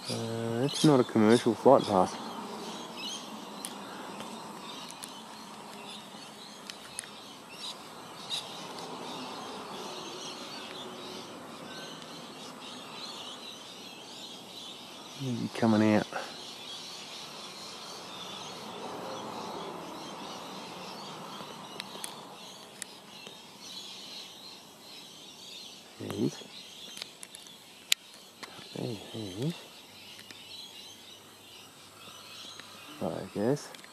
It's not a commercial flight path. Maybe coming out. There he is. There he is. I guess.